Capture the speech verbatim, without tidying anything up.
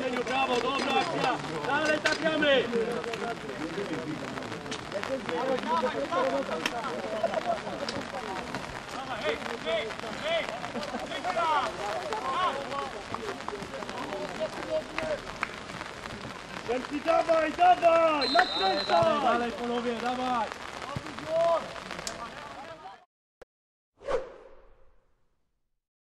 Jeniu, brawo, dobra akcja! Dalej tak gramy! Dawaj, dawaj! Nakręcaj! Dalej, panowie, dawaj!